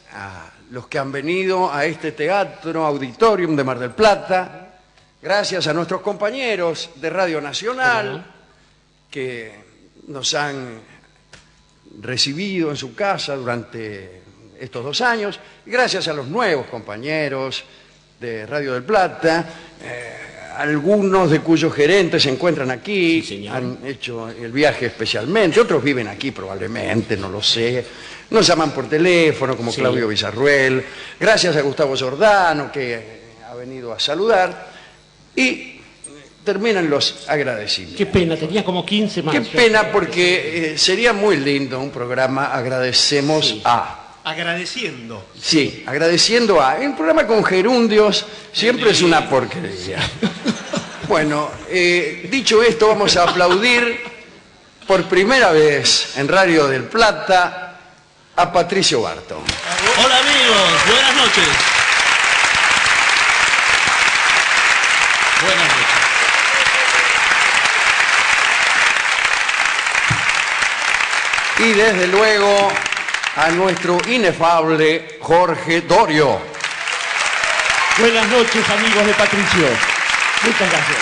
a los que han venido a este teatro auditorium de Mar del Plata, gracias a nuestros compañeros de Radio Nacional que nos han recibido en su casa durante estos 2 años, y gracias a los nuevos compañeros de Radio del Plata, algunos de cuyos gerentes se encuentran aquí, sí, señor, han hecho el viaje especialmente, otros viven aquí probablemente, no lo sé, nos llaman por teléfono como sí, Claudio Villarruel, gracias a Gustavo Giordano que ha venido a saludar, y terminan los agradecimientos. Qué pena, tenía como 15 más. Qué pena, porque sería muy lindo un programa Agradecemos Sí. a... Agradeciendo. Sí, agradeciendo a... Un programa con gerundios siempre es una porquería. Bueno, dicho esto, vamos a aplaudir por primera vez en Radio del Plata a Patricio Barton. Hola amigos, buenas noches. Buenas noches. Y desde luego a nuestro inefable Jorge Dorio. Buenas noches, amigos de Patricio. Muchas gracias.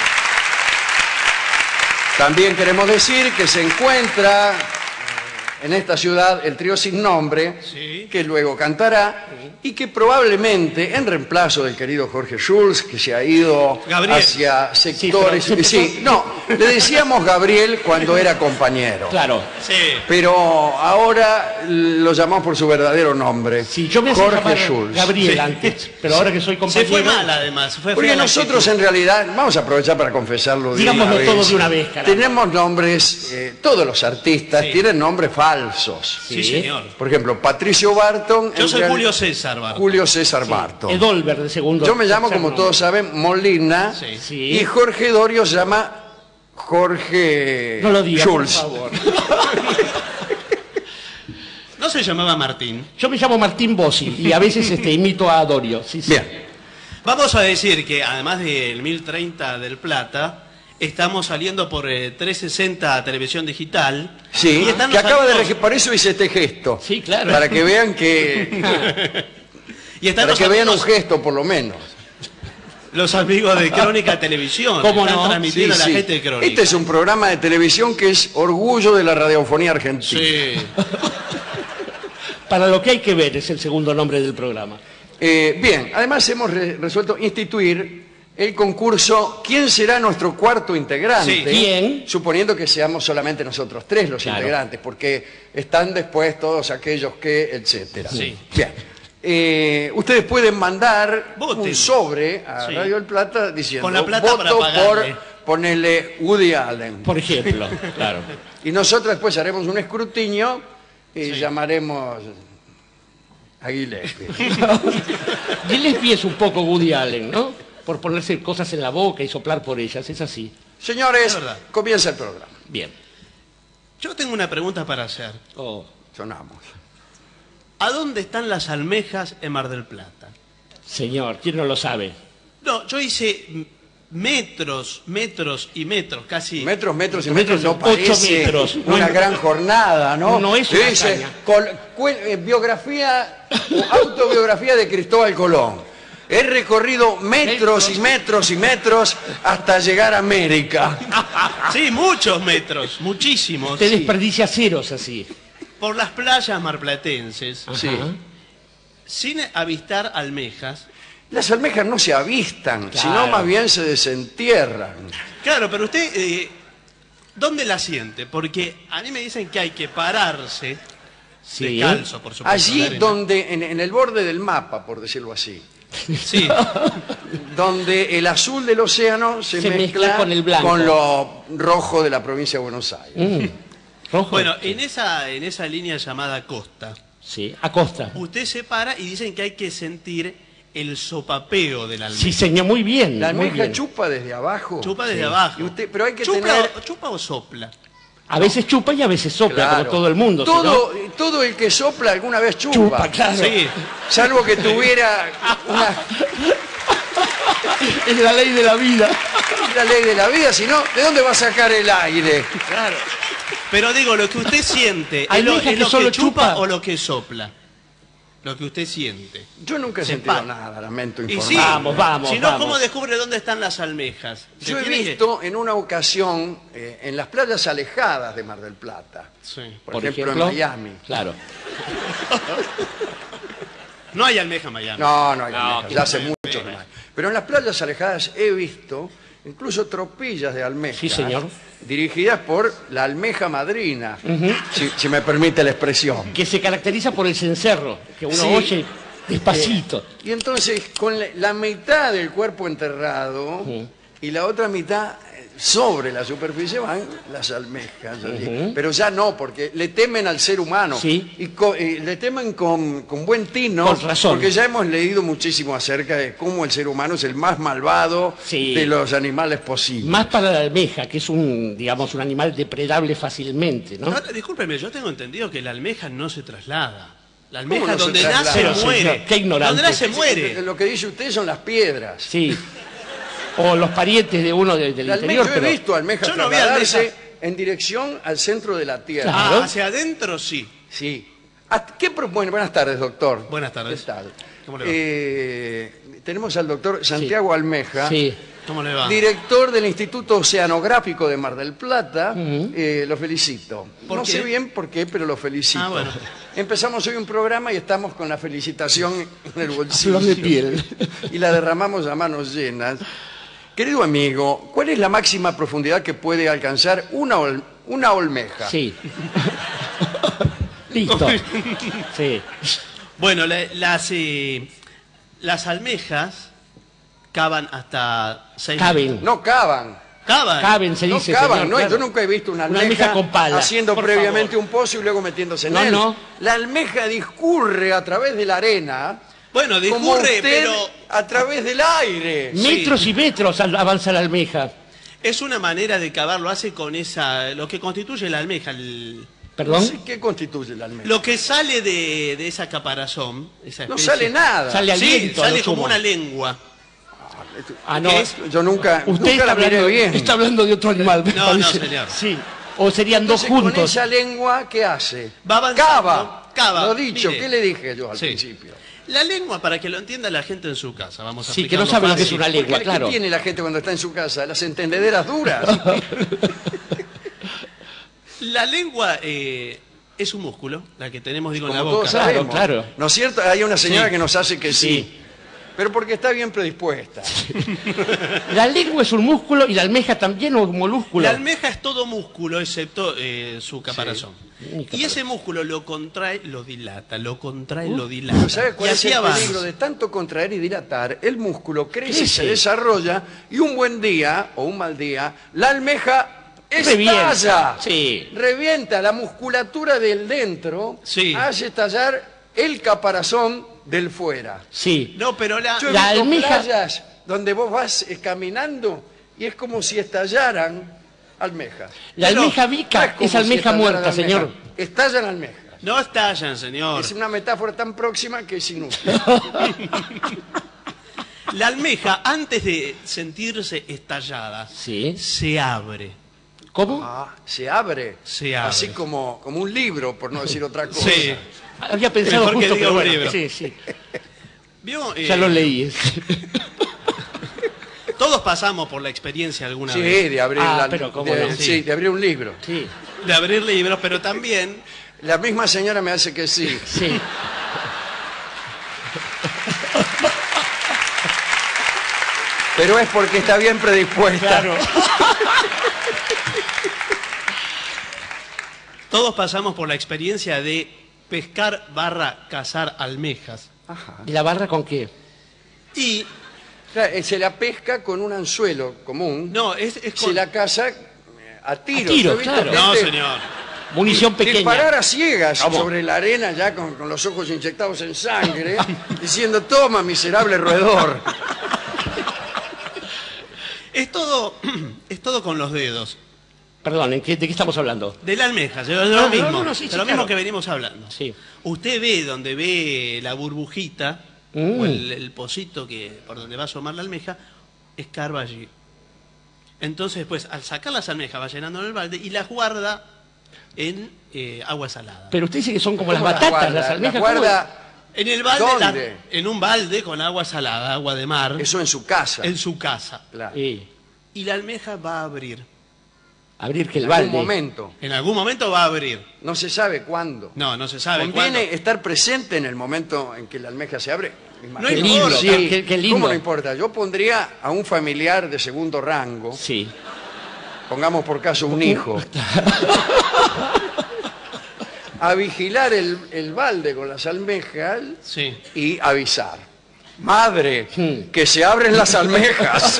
También queremos decir que se encuentra en esta ciudad el trío Sin Nombre, Sí. que luego cantará, y que probablemente, en reemplazo del querido Jorge Schulz, que se ha ido Gabriel. hacia sectores... Sí, pero- Sí, no, le decíamos Gabriel cuando era compañero. Claro. Sí. Pero ahora lo llamamos por su verdadero nombre, Sí, yo me hacía Jorge llamar Schulz. Gabriel Sí. antes, pero ahora que soy Se compañero... fue mal además. Se fue Porque fea la nosotros actitud. en realidad, vamos a aprovechar para confesarlo de Digámoslo una vez. todo de una vez, caramba. Tenemos nombres, todos los artistas Sí. tienen nombres falsos. Sí, señor. Por ejemplo, Patricio Barton. Yo en soy real- Julio César Barton. Julio César Barton. Edolver de segundo. Yo me llamo, como tercer todos nombre. saben, Molina. Sí. Sí. Y Jorge Dorio se llama Jorge No lo digas, Schulz. por favor. ¿No se llamaba Martín? Yo me llamo Martín Bossi y a veces imito a Dorio. Sí, sí. Bien. Vamos a decir que además del 1030 del Plata, estamos saliendo por 360 Televisión Digital. Sí, Y están que los acaba de... amigos- Por eso hice este gesto. Sí, claro. Para que vean que... Y están para los que vean un amigos, gesto, por lo menos. los amigos de Crónica Televisión. ¿Cómo están no? transmitiendo Sí, a la sí. gente de Crónica. Este es un programa de televisión que es orgullo de la radiofonía argentina. Sí. Para lo que hay que ver es el segundo nombre del programa. Bien, además hemos resuelto instituir el concurso ¿Quién será nuestro cuarto integrante? Sí. ¿Quién? Suponiendo que seamos solamente nosotros 3 los Claro. integrantes, porque están después todos aquellos que, etcétera. Sí. Bien. Ustedes pueden mandar Voten. un sobre a Sí. Radio del Plata diciendo Con la plata para voto por pagarle". ponerle Woody Allen. Por ejemplo, claro. Y nosotros después haremos un escrutinio y Sí. llamaremos a Gillespie. Gillespie es un poco Woody Allen, ¿no? Por ponerse cosas en la boca y soplar por ellas, es así. Señores, Es verdad. comienza el programa. Bien. Yo tengo una pregunta para hacer. Oh. Sonamos. ¿A dónde están las almejas en Mar del Plata? Señor, ¿quién no lo sabe? No, yo hice metros, metros y metros, casi. Metros y Metros, metros no 8 parece metros. una Bueno, gran jornada, ¿no? no es una Dice, hazaña. biografía o autobiografía de Cristóbal Colón. He recorrido metros y metros y metros hasta llegar a América. Sí, muchos metros, muchísimos. Te desperdicia ceros así. Por las playas marplatenses, Sí. Ajá. sin avistar almejas. Las almejas no se avistan, Claro. sino más bien se desentierran. Claro, pero usted, ¿dónde la siente? Porque a mí me dicen que hay que pararse, Sí. descalzo, por supuesto. en la Allí arena. donde, en el borde del mapa, por decirlo así, Sí, donde el azul del océano se Se mezcla mezcla con el blanco. con lo rojo de la provincia de Buenos Aires. Rojo. bueno, en esa línea llamada costa, Sí, Acosta. usted se para y dicen que hay que sentir el sopapeo de la almeja. Sí, señor, muy bien. La muy almeja bien. chupa desde abajo. Chupa desde abajo. Y usted- pero hay que ¿Chupa, tener... ¿Chupa o sopla? A veces chupa y a veces sopla, Claro. como todo el mundo. ¿sí, Todo el que sopla alguna vez chupa. no? Chupa, claro. Sí. Salvo que tuviera Es la ley de la vida. la ley de la vida, si no, ¿de dónde va a sacar el aire? Claro. Pero digo, lo que usted siente, ¿es lo Almeja es que lo solo que chupa chupa. o lo que sopla? lo que usted siente. Yo nunca he Se sentido empana. nada, lamento Y informar. sí, Vamos, si no, vamos. ¿cómo descubre dónde están las almejas? Se Yo he tiene que- visto en una ocasión en las playas alejadas de Mar del Plata, Sí. por ejemplo en Miami. Claro. No hay almeja en Miami. No, no hay almejas, que ya hace no hay mucho almejas. más. Pero en las playas alejadas he visto incluso tropillas de almejas. Sí, señor. Dirigidas por la almeja madrina, si me permite la expresión. Que se caracteriza por el cencerro, que uno Sí. oye despacito. Y entonces, con la mitad del cuerpo enterrado y la otra mitad sobre la superficie van las almejas. Allí. Pero ya no, porque le temen al ser humano. Sí. Y le temen con buen tino. Con razón. Porque ya hemos leído muchísimo acerca de cómo el ser humano es el más malvado Sí. de los animales posibles. Más para la almeja, que es digamos, un animal depredable fácilmente, ¿no? Ahora, discúlpeme, yo tengo entendido que la almeja no se traslada. La almeja ¿Cómo no se donde traslada? nace Pero, muere. señor, qué ignorante. Donde nace muere. Lo que dice usted son las piedras. Sí. O los parientes de uno del La interior, yo he pero... visto almejas Yo no vi trasladarse almejas. en dirección al centro de la Tierra. Claro. Hacia adentro sí. Sí. Bueno, buenas tardes, doctor. Buenas tardes. ¿Qué tal? ¿Cómo le va? Tenemos al doctor Santiago Almeja, Sí. ¿Cómo le va? director del Instituto Oceanográfico de Mar del Plata. Lo felicito. ¿Por No qué? sé bien por qué, pero lo felicito. Ah, bueno. Empezamos hoy un programa y estamos con la felicitación en el bolsillo. Flor de piel. Y la derramamos a manos llenas. Querido amigo, ¿cuál es la máxima profundidad que puede alcanzar una olmeja? Sí. Listo. Sí. Bueno, las almejas cavan hasta 6 Caben. No cavan. ¿Cavan? Caben, se No dice, cavan, señor, no, claro. yo nunca he visto una Una almeja, almeja con pala, haciendo por previamente favor. un pozo y luego metiéndose en No, él. no. La almeja discurre a través de la arena, Bueno, como discurre, usted pero a través del aire. Metros y metros avanza la almeja. es una manera de cavar, lo hace con lo que constituye la almeja. No ¿Perdón? sé qué constituye la almeja. Lo que sale de esa caparazón, esa No especie- sale nada. Sale al Sí, viento, a sale lo como sumo. una lengua. Ah, no. ¿Qué es? Yo nunca Usted la está miré hablando, bien. está hablando de otro animal, me No, no, parece. señor. Sí. O serían Entonces, dos con juntos. esa lengua, ¿qué hace? Va avanzando, Cava. Lo dicho, mire. ¿qué le dije yo al Sí. principio? La lengua, para que lo entienda la gente en su casa, vamos a Sí, que no explicarlo sabe lo que es fácil. una lengua, ¿Qué claro. tiene la gente cuando está en su casa? Las entendederas duras. La lengua es un músculo, la que tenemos, digo, en la Como boca. todos sabemos. Claro. ¿No es cierto? Hay una señora Sí. que nos hace que sí. Sí. Pero porque está bien predispuesta. La lengua es un músculo y la almeja también un molúsculo. La almeja es todo músculo, excepto su caparazón. Mi Y ese músculo lo contrae, lo dilata, lo contrae, lo dilata. Pero ¿sabe cuál y es así el avanza. peligro de tanto contraer y dilatar? El músculo crece, Crece. se desarrolla y un buen día o un mal día, la almeja Revienta. estalla. Sí. Revienta la musculatura del dentro, Sí. hace estallar el caparazón del fuera. Sí. No, pero Yo he La visto almeja- playas donde vos vas caminando y es como si estallaran almejas. La Pero almeja No vica como es si almeja estallaran muerta, almejas. señor. Estallan almejas. no estallan, señor. Es una metáfora tan próxima que es inútil. La almeja, antes de sentirse estallada, Sí. se abre. ¿Cómo? Se abre. Se abre. Así como un libro, por no decir otra cosa. Sí. Había pensado Mejor que justo, diga pero un bueno. libro. Sí, sí. ¿Vio? Ya lo leí. Todos pasamos por la experiencia alguna Sí, vez de abrir, pero cómo no. sí, de abrir un libro. Sí, de abrir libros, pero también La misma señora me hace que sí. sí. Pero es porque está bien predispuesta. Claro. todos pasamos por la experiencia de pescar / cazar almejas. ¿Y la barra con qué? Y Claro, se la pesca con un anzuelo común. no, es Se con... la caza a tiro. A tiro, Yo he visto claro. No, gente señor. Munición pequeña. disparar a ciegas ¿Cómo? sobre la arena ya con los ojos inyectados en sangre, diciendo, toma, miserable roedor. Es todo con los dedos. Perdón, ¿de qué estamos hablando? De la almeja, de lo No, mismo. no, sí, de lo mismo claro. que venimos hablando. Sí. Usted ve donde ve la burbujita o el pocito por donde va a asomar la almeja, escarba allí. Entonces, después, al sacar las almejas, va llenando en el balde y las guarda en agua salada. Pero usted dice que son como las ¿Cómo batatas, guarda? las almejas. Las ¿cómo? guarda En el balde, ¿Dónde? en un balde con agua salada, agua de mar, Eso en su casa. en su casa. Claro. Sí. Y la almeja va a abrir. Abrir que el En algún balde. momento. En algún momento va a abrir. No se sabe cuándo. No, no se sabe Conviene cuándo. estar presente en el momento en que la almeja se abre. No Qué importa. lindo, Sí, qué lindo. ¿Cómo no importa? Yo pondría a un familiar de segundo rango, Sí. pongamos por caso un hijo, a vigilar el balde con las almejas Sí. y avisar. Madre, Hmm. que se abren las almejas.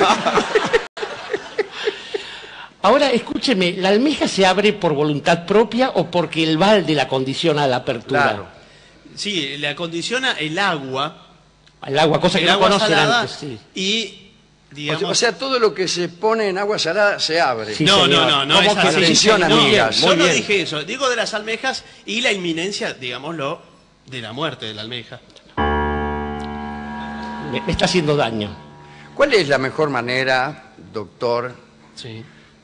Ahora, escúcheme, ¿la almeja se abre por voluntad propia o porque el balde la condiciona a la apertura? Claro. Sí, le acondiciona el agua. El agua, cosa que El no agua conocen salada antes. Sí. y, digamos... O sea, todo lo que se pone en agua salada se abre. Sí, no, señor. no, no, no ¿Cómo es que así. Atención, No, amigas. yo Muy no bien. dije eso. Digo de las almejas y la inminencia, digámoslo, de la muerte de la almeja. Me está haciendo daño. ¿Cuál es la mejor manera, doctor, Sí.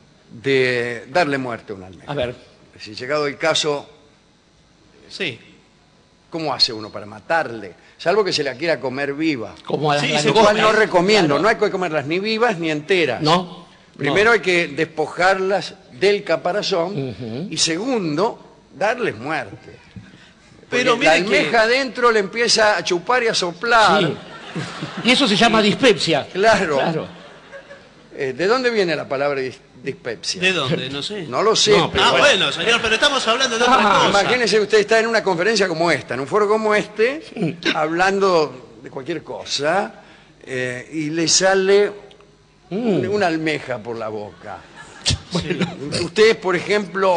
de darle muerte a una almeja? A ver, Si llegado el caso, Sí. ¿cómo hace uno para matarle? Salvo que se la quiera comer viva. como a las Sí, Lo se cual come. no recomiendo, Claro. no hay que comerlas ni vivas ni enteras. ¿no? Primero hay que despojarlas del caparazón y segundo, darles muerte. Pero Porque la mire que- almeja adentro le empieza a chupar y a soplar. Sí. Y eso se llama dispepsia. Claro. Claro. ¿De dónde viene la palabra dispepsia? ¿De dónde? No sé. No lo sé. No, pero Ah, bueno. bueno, señor, pero estamos hablando de otra cosa. Imagínese usted está en una conferencia como esta, en un foro como este, hablando de cualquier cosa, y le sale una almeja por la boca. Usted es, por ejemplo,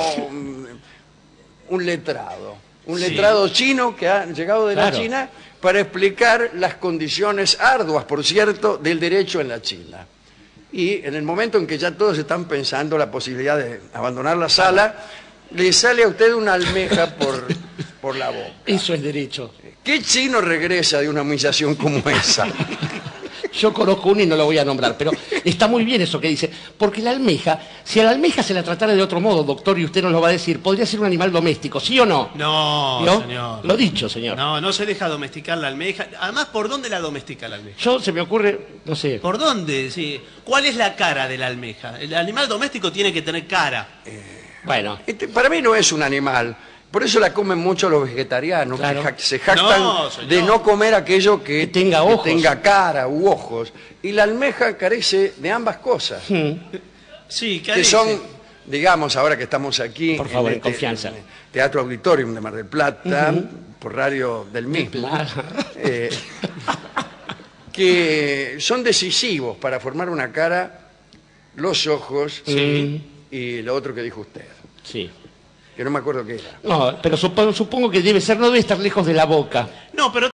un letrado chino que ha llegado de la Claro. China para explicar las condiciones arduas, por cierto, del derecho en la China. Y en el momento en que ya todos están pensando la posibilidad de abandonar la sala, le sale a usted una almeja por la boca. Eso es derecho. ¿Qué chino regresa de una humillación como esa? Yo conozco uno y no lo voy a nombrar, pero está muy bien eso que dice. Porque la almeja, si a la almeja se la tratara de otro modo, doctor, y usted nos lo va a decir, podría ser un animal doméstico, ¿sí o no? No, ¿No? señor. Lo dicho, señor. No, no se deja domesticar la almeja. Además, ¿por dónde la domestica la almeja? Yo se me ocurre, no sé. ¿Por dónde? Sí. ¿Cuál es la cara de la almeja? El animal doméstico tiene que tener cara. Bueno, Para mí no es un animal. Por eso la comen mucho los vegetarianos, Claro. que se jactan No, señor. de no comer aquello que tenga ojos. tenga cara u ojos. Y la almeja carece de ambas cosas, Sí, que son, digamos, ahora que estamos aquí Por favor, en este confianza. Teatro Auditorium de Mar del Plata, por radio del mismo, eh, que son decisivos para formar una cara, los ojos y lo otro que dijo usted, sí. que no me acuerdo qué era. No, pero supongo que debe ser, no debe estar lejos de la boca. No, pero